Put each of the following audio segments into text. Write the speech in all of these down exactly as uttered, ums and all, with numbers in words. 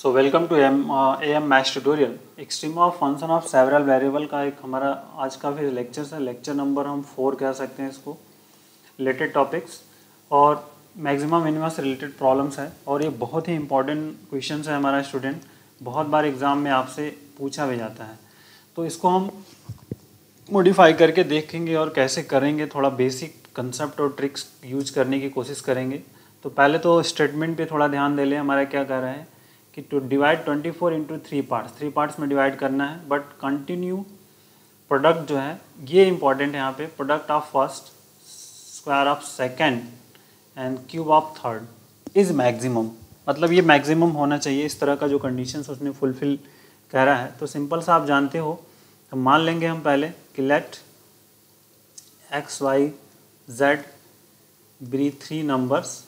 So welcome to M A M maths tutorial. Extrema of function of several variable का एक हमारा आज का फिर लेक्चर है। लेक्चर नंबर हम फोर कह सकते हैं इसको। रिलेटेड टॉपिक्स और मैक्सिमम मिनिमम से रिलेटेड प्रॉब्लम्स है और ये बहुत ही इंपॉर्टेंट क्वेश्चन है हमारा स्टूडेंट। बहुत बार एग्जाम में आपसे पूछा भी जाता है, तो इसको हम मॉडिफाई करके देखेंगे और कैसे करेंगे, थोड़ा बेसिक कंसेप्ट और ट्रिक्स यूज करने की कोशिश करेंगे। तो पहले तो स्टेटमेंट पे थोड़ा ध्यान दे लें। हमारा क्या कह रहा है कि to divide twenty four into three parts three parts में डिवाइड करना है, बट कंटिन्यू प्रोडक्ट जो है ये इंपॉर्टेंट है। यहाँ पे product of first, square of second and cube of third is maximum, मतलब ये मैक्सिमम होना चाहिए। इस तरह का जो कंडीशंस उसने फुलफिल कह रहा है। तो सिंपल सा आप जानते हो, तो मान लेंगे हम पहले कि let x y z be three numbers.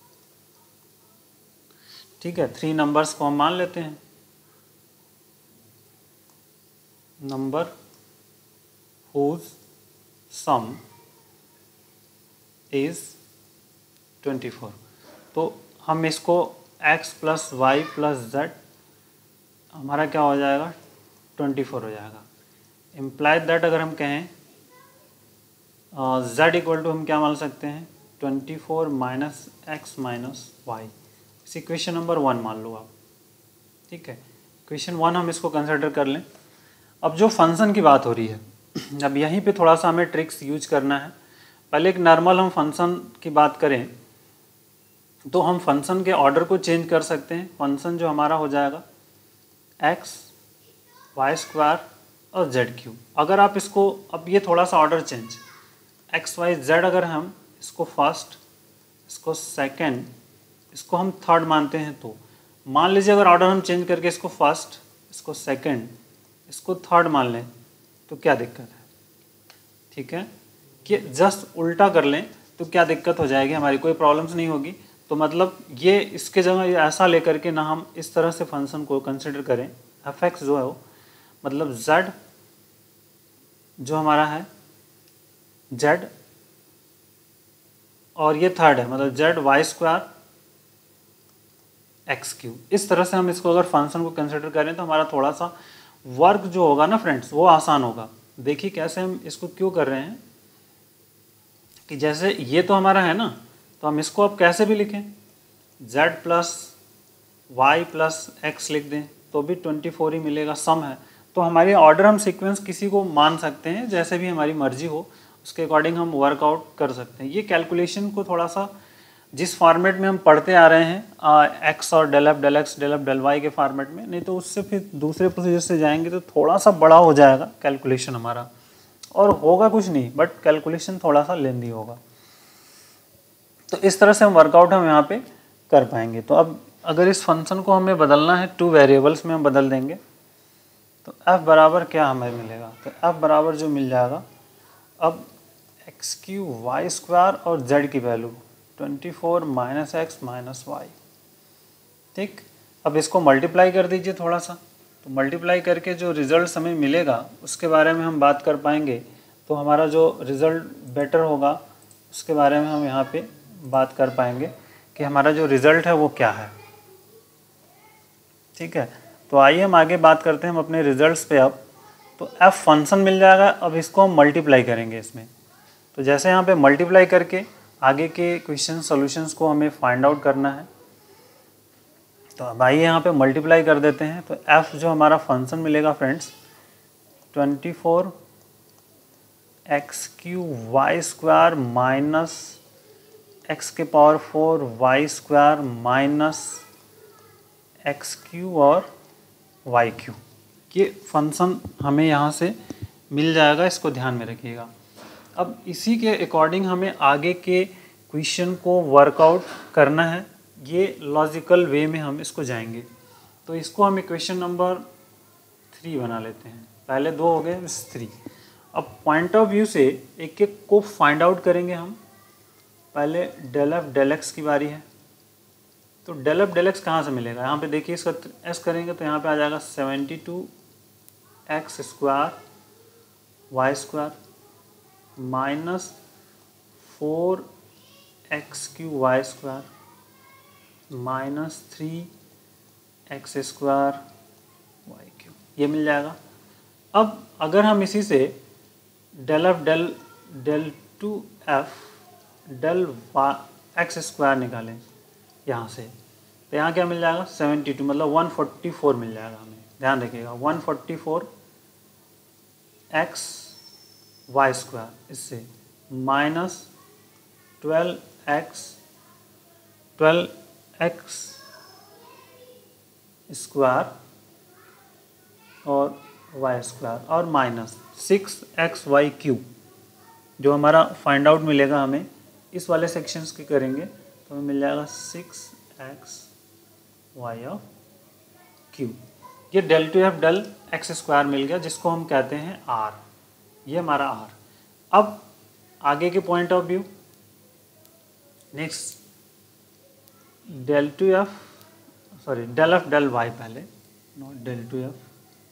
ठीक है, थ्री नंबर्स को हम मान लेते हैं। Number whose sum is twenty four. तो हम इसको x plus Y plus z हमारा क्या हो जाएगा, ट्वेंटी फोर हो जाएगा। इम्प्लाइड दैट अगर हम कहें z इक्वल टू हम क्या मान सकते हैं, twenty four minus x minus y. इस इक्वेशन नंबर वन मान लो आप। ठीक है, इक्वेशन वन हम इसको कंसिडर कर लें। अब जो फंक्शन की बात हो रही है, अब यहीं पे थोड़ा सा हमें ट्रिक्स यूज करना है। पहले एक नॉर्मल हम फंक्शन की बात करें तो हम फंक्शन के ऑर्डर को चेंज कर सकते हैं। फंक्शन जो हमारा हो जाएगा एक्स वाई स्क्वायर और जेड क्यूब। अगर आप इसको, अब ये थोड़ा सा order change, x y z अगर हम इसको फर्स्ट, इसको सेकेंड, इसको हम थर्ड मानते हैं, तो मान लीजिए अगर ऑर्डर हम चेंज करके इसको फर्स्ट, इसको सेकेंड, इसको थर्ड मान लें तो क्या दिक्कत है। ठीक है, कि जस्ट उल्टा कर लें तो क्या दिक्कत हो जाएगी, हमारी कोई प्रॉब्लम्स नहीं होगी। तो मतलब ये इसके जगह ऐसा लेकर के ना हम इस तरह से फंक्शन को कंसिडर करें। एफ एक्स जो है वो मतलब जेड जो हमारा है जेड और ये थर्ड है मतलब z y square x cube. इस तरह से हम इसको अगर फंक्शन को कंसिडर करें तो हमारा थोड़ा सा वर्क जो होगा ना फ्रेंड्स वो आसान होगा। देखिए कैसे हम इसको क्यों कर रहे हैं कि जैसे ये तो हमारा है ना, तो हम इसको अब कैसे भी लिखें, z plus Y plus x लिख दें तो भी ट्वेंटी फोर ही मिलेगा, सम है। तो हमारी ऑर्डर हम सीक्वेंस किसी को मान सकते हैं, जैसे भी हमारी मर्जी हो उसके अकॉर्डिंग हम वर्कआउट कर सकते हैं। ये कैलकुलेशन को थोड़ा सा जिस फॉर्मेट में हम पढ़ते आ रहे हैं एक्स और del F del x del F del y के फॉर्मेट में, नहीं तो उससे फिर दूसरे प्रोसीजर से जाएंगे तो थोड़ा सा बड़ा हो जाएगा कैलकुलेशन हमारा, और होगा कुछ नहीं बट कैलकुलेशन थोड़ा सा लेंदी होगा। तो इस तरह से हम वर्कआउट हम यहाँ पे कर पाएंगे। तो अब अगर इस फंक्शन को हमें बदलना है, टू वेरिएबल्स में हम बदल देंगे, तो f बराबर क्या हमें मिलेगा, तो f बराबर जो मिल जाएगा, अब एक्स क्यू वाई स्क्वायर और z की value twenty four minus x minus y. ठीक, अब इसको मल्टीप्लाई कर दीजिए थोड़ा सा, तो मल्टीप्लाई करके जो रिजल्ट हमें मिलेगा उसके बारे में हम बात कर पाएंगे। तो हमारा जो रिज़ल्ट बेटर होगा उसके बारे में हम यहाँ पे बात कर पाएंगे कि हमारा जो रिज़ल्ट है वो क्या है। ठीक है, तो आइए हम आगे बात करते हैं हम अपने रिजल्ट्स पे। अब तो f फंक्शन मिल जाएगा, अब इसको हम मल्टीप्लाई करेंगे इसमें। तो जैसे यहाँ पे मल्टीप्लाई करके आगे के क्वेश्चन सॉल्यूशंस को हमें फाइंड आउट करना है। तो अब आइए यहाँ पे मल्टीप्लाई कर देते हैं। तो f जो हमारा फंक्शन मिलेगा friends, twenty four x cube Y square minus x के power four y square minus x cube और वाई क्यू, ये फंक्शन हमें यहाँ से मिल जाएगा, इसको ध्यान में रखिएगा। अब इसी के अकॉर्डिंग हमें आगे के क्वेश्चन को वर्कआउट करना है, ये लॉजिकल वे में हम इसको जाएंगे। तो इसको हम इक्वेशन नंबर थ्री बना लेते हैं। पहले दो हो गए, थ्री। अब पॉइंट ऑफ व्यू से एक एक को फाइंड आउट करेंगे हम। पहले डेल एफ डेल एक्स की बारी है, तो डेल एफ डेल एक्स कहाँ से मिलेगा, यहाँ पे देखिए इसका एस करेंगे तो यहाँ पे आ जाएगा seventy two x square Y square minus four x cube Y square minus three x square y cube, ये मिल जाएगा। अब अगर हम इसी से del F del del two F del x square निकालें यहाँ से, तो यहाँ क्या मिल जाएगा सेवेंटी टू, मतलब वन फोर्टी फोर मिल जाएगा हमें। ध्यान रखिएगा one forty four x y square, इससे minus twelve x twelve x square और वाई स्क्वायर और minus six x y cube, जो हमारा फाइंड आउट मिलेगा हमें इस वाले सेक्शंस के करेंगे तो हमें मिल जाएगा six x y of cube. ये del two F del x square मिल गया, जिसको हम कहते हैं आर, ये हमारा आर। अब आगे के point of view, next del two F sorry del F del Y, पहले not del two F,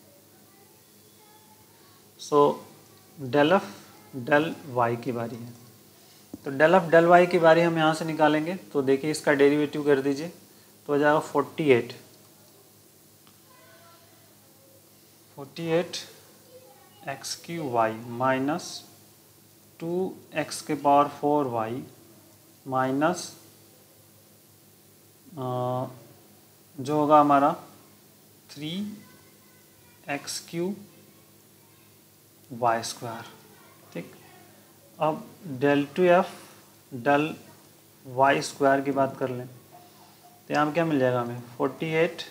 so del F del Y की बारी है। तो डेल एफ डेल वाई की बारी हम यहाँ से निकालेंगे, तो देखिए इसका डेरिवेटिव कर दीजिए, तो हो जाएगा forty eight forty eight X cube Y minus two X के पावर फोर वाई माइनस जो होगा हमारा three X cube Y square. ठीक, अब del two F del Y square की बात कर लें, तो यहाँ क्या मिल जाएगा हमें forty eight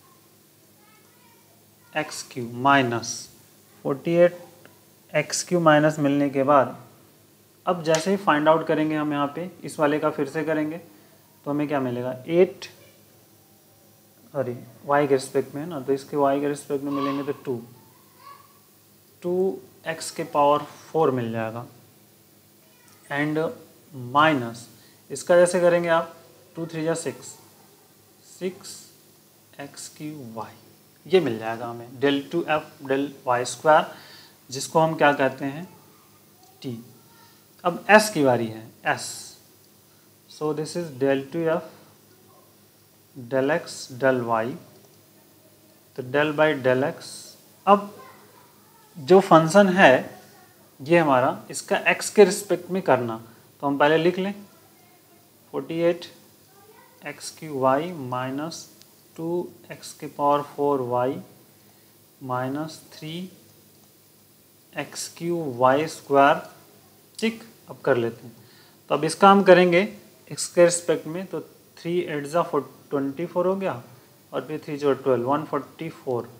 X cube minus forty eight X cube minus मिलने के बाद अब जैसे ही फाइंड आउट करेंगे हम यहाँ पे इस वाले का फिर से करेंगे, तो हमें क्या मिलेगा एट सॉरी वाई के रिस्पेक्ट में है ना, तो इसके वाई के रिस्पेक्ट में मिलेंगे तो टू टू एक्स के पावर फोर मिल जाएगा एंड माइनस इसका जैसे करेंगे आप टू थ्री जा six six X cube Y, ये मिल जाएगा हमें del two F del Y square, जिसको हम क्या कहते हैं टी। अब एस की बारी है, S, so this is del two F del x del Y, तो डेल बाई डेल एक्स। अब जो फंक्शन है ये हमारा इसका एक्स के रिस्पेक्ट में करना, तो हम पहले लिख लें forty eight X cube Y minus two X के power four Y minus three X cube Y square. ठीक, अब कर लेते हैं, तो अब इसका हम करेंगे एक्स के रिस्पेक्ट में, तो थ्री एट ज़ा फोर ट्वेंटी फोर हो गया और फिर थ्री जो twelve one forty four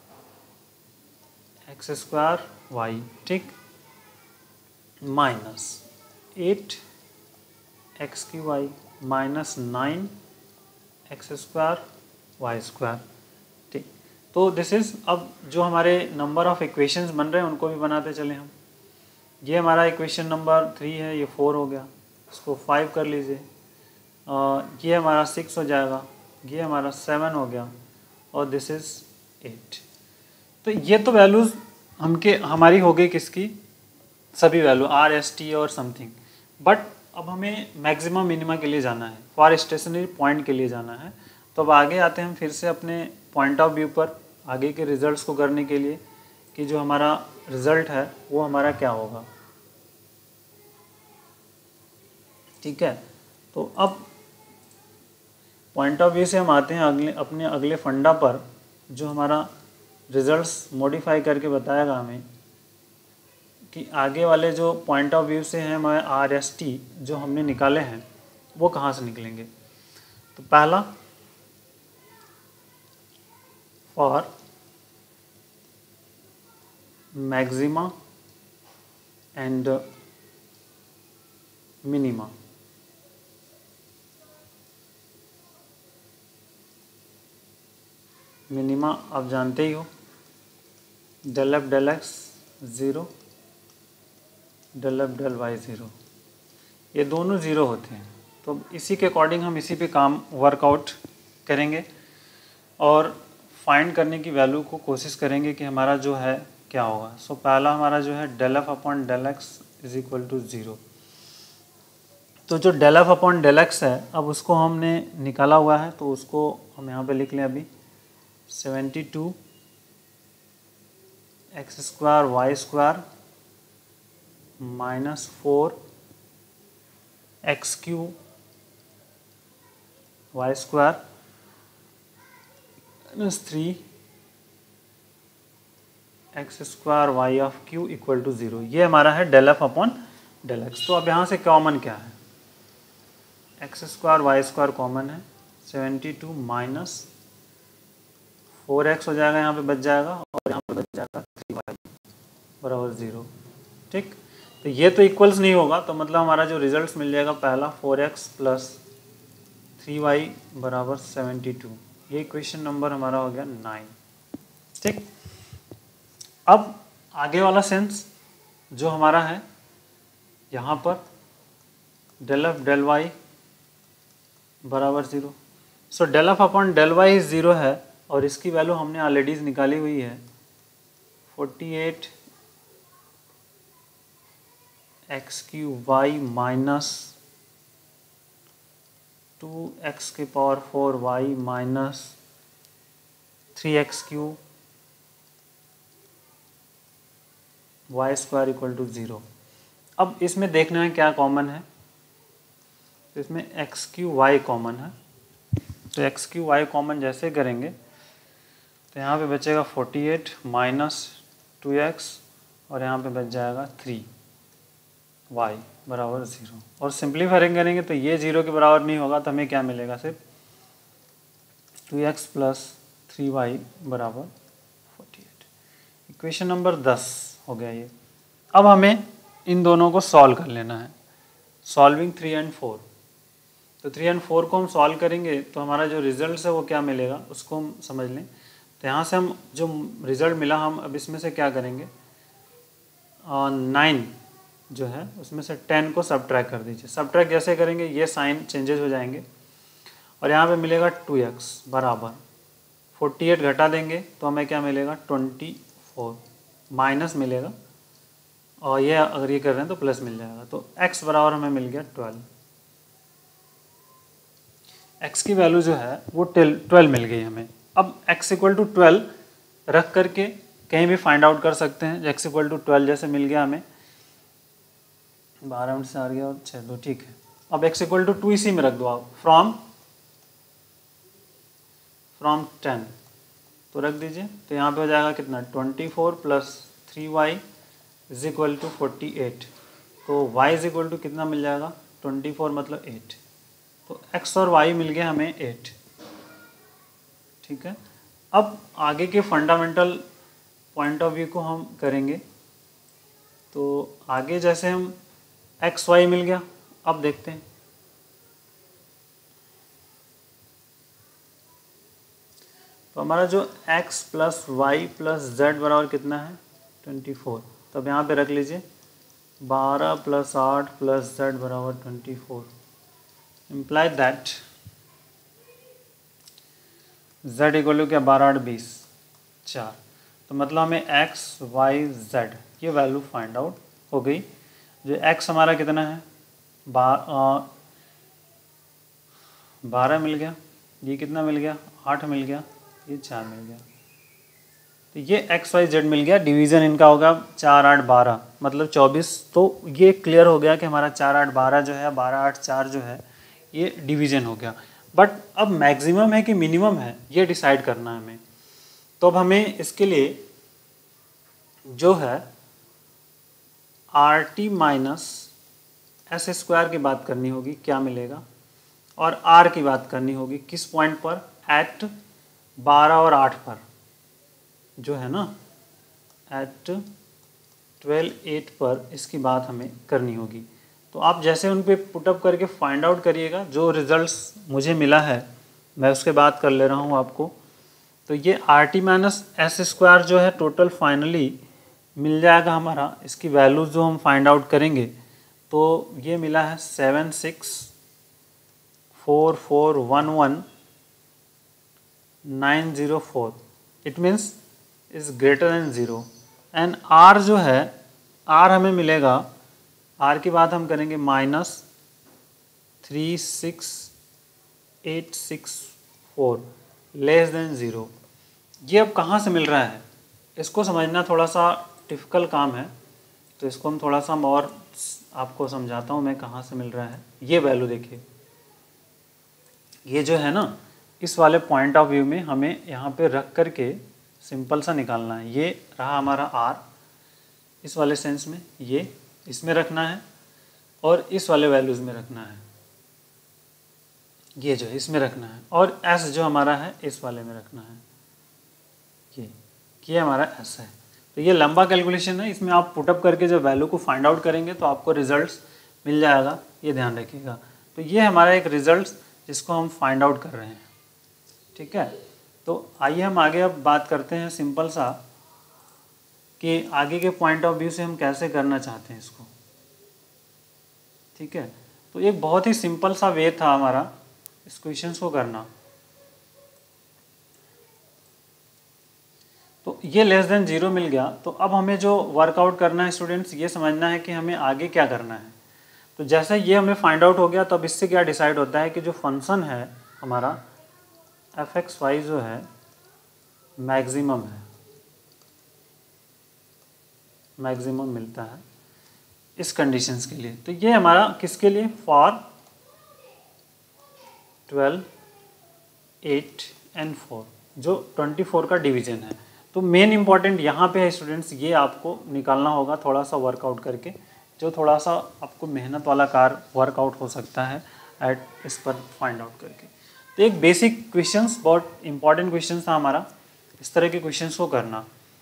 X square Y, ठीक, minus eight X cube Y minus nine X square Y square. ठीक, तो दिस इज, अब जो हमारे नंबर ऑफ इक्वेशंस बन रहे हैं उनको भी बनाते चले हम। ये हमारा इक्वेशन नंबर थ्री है, ये फोर हो गया, इसको फाइव कर लीजिए, ये हमारा सिक्स हो जाएगा, ये हमारा सेवन हो गया और दिस इज एट। तो ये तो वैल्यूज़ हमके हमारी हो गई किसकी, सभी वैल्यू आर एस टी और समथिंग। बट अब हमें मैक्सिमम मिनिमा के लिए जाना है, फॉर स्टेशनरी पॉइंट के लिए जाना है। तो अब आगे आते हैं हम फिर से अपने पॉइंट ऑफ व्यू पर आगे के रिजल्ट्स को करने के लिए कि जो हमारा रिजल्ट है वो हमारा क्या होगा। ठीक है, तो अब पॉइंट ऑफ व्यू से हम आते हैं अगले अपने अगले फंडा पर, जो हमारा रिजल्ट्स मॉडिफाई करके बताएगा हमें कि आगे वाले जो पॉइंट ऑफ व्यू से हैं हमारे आर एस टी जो हमने निकाले हैं वो कहाँ से निकलेंगे। तो पहला, for maxima and minima, minima आप जानते ही हो, del F del X zero del F del Y zero, ये दोनों ज़ीरो होते हैं। तो इसी के अकॉर्डिंग हम इसी पे काम वर्कआउट करेंगे और फाइंड करने की वैल्यू को कोशिश करेंगे कि हमारा जो है क्या होगा। सो so, पहला हमारा जो है del F upon del X is equal to zero. तो जो del F upon del X है अब उसको हमने निकाला हुआ है, तो उसको हम यहाँ पे लिख लें अभी seventy two x square Y square minus four x cube Y square minus three x square Y of cube equal to zero. ये हमारा है del F upon del X. तो अब यहाँ से कॉमन क्या है, X square Y square common है, seventy two minus four X हो जाएगा, यहाँ पे बच जाएगा, और यहाँ पे बच जाएगा थ्री वाई बराबर ज़ीरो। ठीक, तो ये तो इक्वल्स नहीं होगा, तो मतलब हमारा जो रिजल्ट मिल जाएगा पहला four X plus three Y बराबर सेवेंटी टू। ये क्वेश्चन नंबर हमारा हो गया नाइन। ठीक, अब आगे वाला सेंस जो हमारा है यहाँ पर डेल एफ डेल वाई बराबर zero. So del F upon del Y zero है, और इसकी वैल्यू हमने ऑलरेडी निकाली हुई है forty eight X cube Y minus two X के power four Y minus three X cube Y square equal to zero. अब इसमें देखना है क्या कॉमन है, तो इसमें एक्स क्यू वाई कॉमन है, तो एक्स क्यू वाई कॉमन जैसे करेंगे तो यहाँ पे बचेगा forty eight minus two X, और यहाँ पे बच जाएगा थ्री वाई बराबर ज़ीरो। और सिंप्लीफाई करेंगे तो ये ज़ीरो के बराबर नहीं होगा, तो हमें क्या मिलेगा, सिर्फ two X plus three Y बराबर फोर्टी एट। इक्वेशन नंबर दस हो गया ये। अब हमें इन दोनों को सॉल्व कर लेना है, सॉल्विंग थ्री एंड फोर। तो थ्री एंड फोर को हम सॉल्व करेंगे तो हमारा जो रिजल्ट है वो क्या मिलेगा उसको हम समझ लें। तो यहाँ से हम जो रिज़ल्ट मिला, हम अब इसमें से क्या करेंगे, नाइन जो है उसमें से टेन को सब्ट्रैक्ट कर दीजिए। सब्ट्रैक्ट जैसे करेंगे ये साइन चेंजेस हो जाएंगे, और यहाँ पे मिलेगा टू एक्स बराबर फोर्टी एट घटा देंगे तो हमें क्या मिलेगा ट्वेंटी फोर माइनस मिलेगा, और ये अगर ये कर रहे हैं तो प्लस मिल जाएगा। तो x बराबर हमें मिल गया ट्वेल्व। x की वैल्यू जो है वो ट्वेल्व मिल गई हमें। अब x इक्वल टू ट्वेल्व रख करके कहीं भी फाइंड आउट कर सकते हैं। x इक्वल टू ट्वेल्व जैसे मिल गया हमें, बारह मिनट से आ गया और छः दो, ठीक है। अब x इक्वल टू टू इसी में रख दो आप, फ्रॉम फ्रॉम टेन तो रख दीजिए। तो यहाँ पे हो जाएगा कितना, twenty four plus three Y is equal to forty eight. तो y इज इक्वल टू कितना मिल जाएगा, ट्वेंटी फोर मतलब एट। तो x और y मिल गया हमें एट। ठीक है, अब आगे के फंडामेंटल पॉइंट ऑफ व्यू को हम करेंगे। तो आगे जैसे हम एक्स वाई मिल गया, अब देखते हैं। तो हमारा जो x plus Y plus Z बराबर कितना है, ट्वेंटी फोर। तो अब यहाँ पे रख लीजिए बारह प्लस आठ प्लस जेड बराबर twenty four. Imply that z equal to क्या, बारह आठ बीस चार। तो मतलब हमें x y z ये वैल्यू फाइंड आउट हो गई। जो x हमारा कितना है, बा, बारह मिल गया, ये कितना मिल गया, आठ मिल गया, ये चार मिल गया। तो ये एक्स वाई जेड मिल गया। डिवीज़न इनका होगा चार आठ बारह मतलब चौबीस। तो ये क्लियर हो गया कि हमारा चार आठ बारह जो है, बारह आठ चार जो है ये डिवीज़न हो गया। बट अब मैक्सिमम है कि मिनिमम है ये डिसाइड करना है हमें। तो अब हमें इसके लिए जो है R T minus S square की बात करनी होगी, क्या मिलेगा, और आर की बात करनी होगी किस पॉइंट पर, एट बारह और आठ पर जो है ना, एट ट्वेल्व एट पर इसकी बात हमें करनी होगी। तो आप जैसे उन पे पुटअप करके फाइंड आउट करिएगा। जो रिजल्ट्स मुझे मिला है मैं उसके बाद कर ले रहा हूँ आपको। तो ये R T minus S square जो है टोटल फाइनली मिल जाएगा हमारा। इसकी वैल्यू जो हम फाइंड आउट करेंगे तो ये मिला है seven six four four one one nine zero four. It means is greater than zero. And R जो है, आर हमें मिलेगा, आर की बात हम करेंगे minus three six eight six four less than zero. ये अब कहाँ से मिल रहा है, इसको समझना थोड़ा सा डिफ़िकल्ट काम है, तो इसको हम थोड़ा सा और आपको समझाता हूँ मैं कहाँ से मिल रहा है। ये वैल्यू देखिए, ये जो है ना, इस वाले पॉइंट ऑफ व्यू में हमें यहाँ पे रख करके सिंपल सा निकालना है। ये रहा हमारा आर, इस वाले सेंस में ये इसमें रखना है और इस वाले वैल्यूज़ में रखना है, ये जो है इसमें रखना है, और एस जो हमारा है इस वाले में रखना है। ये ये हमारा एस है। तो ये लंबा कैलकुलेशन है, इसमें आप पुटअप करके जब वैल्यू को फाइंड आउट करेंगे तो आपको रिजल्ट्स मिल जाएगा, ये ध्यान रखिएगा। तो ये हमारा एक रिजल्ट्स जिसको हम फाइंड आउट कर रहे हैं, ठीक है। तो आइए हम आगे अब बात करते हैं सिंपल सा कि आगे के पॉइंट ऑफ व्यू से हम कैसे करना चाहते हैं इसको, ठीक है। तो एक बहुत ही सिंपल सा वे था हमारा इस क्वेश्चन को करना। तो ये लेस देन जीरो मिल गया, तो अब हमें जो वर्कआउट करना है स्टूडेंट्स, ये समझना है कि हमें आगे क्या करना है। तो जैसे ये हमें फाइंड आउट हो गया, तो अब इससे क्या डिसाइड होता है कि जो फंक्शन है हमारा एफ एक्स वाई जो है मैक्सिमम है, मैक्सिमम मिलता है इस कंडीशंस के लिए। तो ये हमारा किसके लिए, for twelve, eight and four, जो ट्वेंटी फोर का डिवीजन है। तो मेन इंपॉर्टेंट यहाँ पे है स्टूडेंट्स, ये आपको निकालना होगा थोड़ा सा वर्कआउट करके, जो थोड़ा सा आपको मेहनत वाला कार वर्कआउट हो सकता है एट इस पर फाइंड आउट करके। तो एक बेसिक क्वेश्चंस, बहुत इंपॉर्टेंट क्वेश्चन था हमारा, इस तरह के क्वेश्चंस को करना।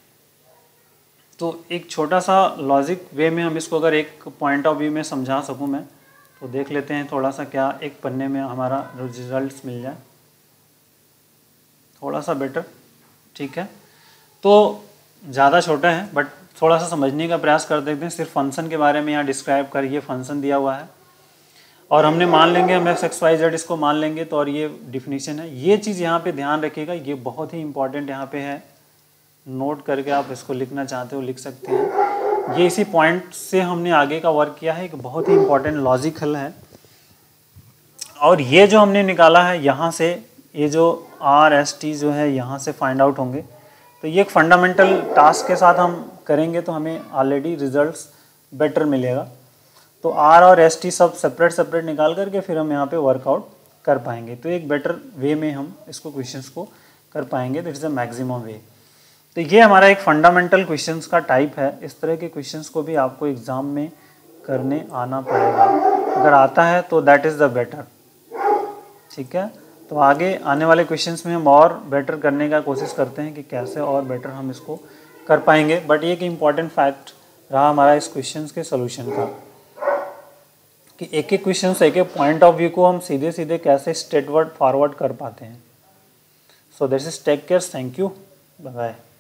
तो एक छोटा सा लॉजिक वे में हम इसको अगर एक पॉइंट ऑफ व्यू में समझा सकूं मैं, तो देख लेते हैं थोड़ा सा क्या एक पन्ने में हमारा रिजल्ट्स मिल जाए थोड़ा सा बेटर, ठीक है। तो ज़्यादा छोटा है बट थोड़ा सा समझने का प्रयास कर देखते हैं। सिर्फ फंक्शन के बारे में यहाँ डिस्क्राइब कर, ये फंक्शन दिया हुआ है और हमने मान लेंगे हम एक्स एक्स वाई जेड इसको मान लेंगे, तो और ये डिफिनीशन है। ये चीज़ यहाँ पे ध्यान रखिएगा, ये बहुत ही इंपॉर्टेंट यहाँ पे है, नोट करके आप इसको लिखना चाहते हो लिख सकते हैं। ये इसी पॉइंट से हमने आगे का वर्क किया है, एक बहुत ही इंपॉर्टेंट लॉजिकल है। और ये जो हमने निकाला है यहाँ से, ये जो आर एस टी जो है यहाँ से फाइंड आउट होंगे, तो ये एक फंडामेंटल टास्क के साथ हम करेंगे तो हमें ऑलरेडी रिजल्ट्स बेटर मिलेगा। तो आर और एस टी सब सेपरेट सेपरेट निकाल करके फिर हम यहाँ पे वर्कआउट कर पाएंगे, तो एक बेटर वे में हम इसको क्वेश्चंस को कर पाएंगे। That is a maximum way. तो ये हमारा एक फंडामेंटल क्वेश्चंस का टाइप है। इस तरह के क्वेश्चंस को भी आपको एग्ज़ाम में करने आना पड़ेगा, अगर आता है तो दैट इज़ द बेटर, ठीक है। तो आगे आने वाले क्वेश्चंस में हम और बेटर करने का कोशिश करते हैं कि कैसे और बेटर हम इसको कर पाएंगे। बट ये एक इम्पॉर्टेंट फैक्ट रहा हमारा इस क्वेश्चंस के सोल्यूशन का, कि एक एक क्वेश्चन से एक एक पॉइंट ऑफ व्यू को हम सीधे सीधे कैसे स्ट्रेटवर्ड फॉरवर्ड कर पाते हैं। So this is take care, thank you, bye bye.